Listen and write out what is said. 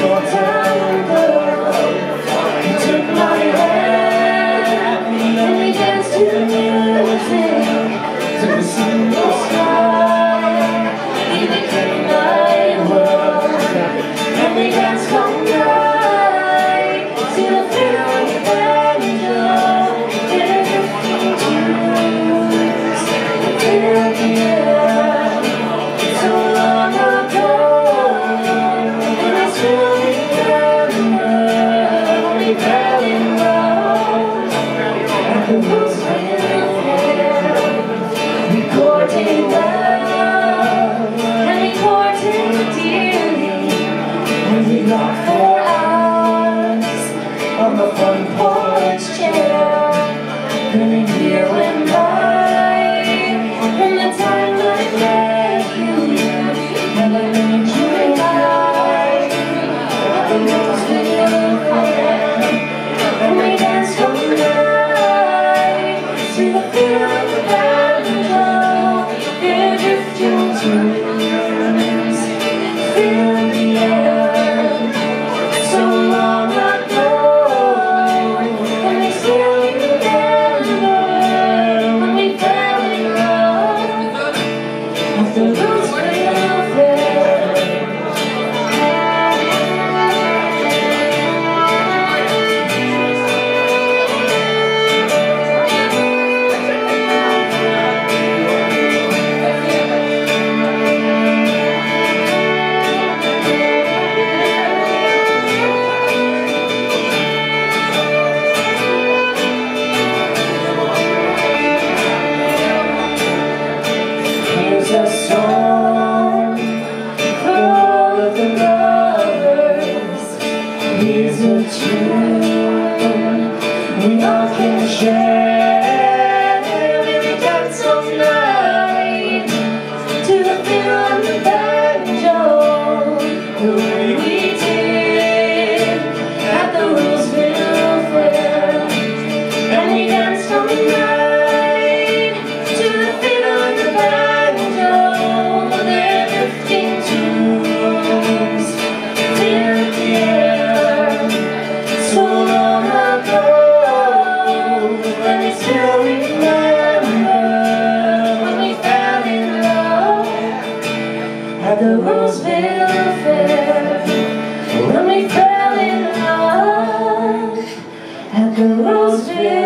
short time ago. You took my hand and we danced to music, to the single sky. You became my world, and we danced all night to the feel of the banjo. For hours on the front porch chair, living here with mine. From the time I met you, and I made you mine. The rose will fire, and we danced all night to the feel of the banjo. We're drifting tunes, fill the air. A song for all of the lovers. Here's a tune we all can share. We dance all night to the feel of the banjo, the way we did at the Roseville Fair. And we danced all night to the feel of the banjo. At the Roseville Fair, when we fell in love, at the Roseville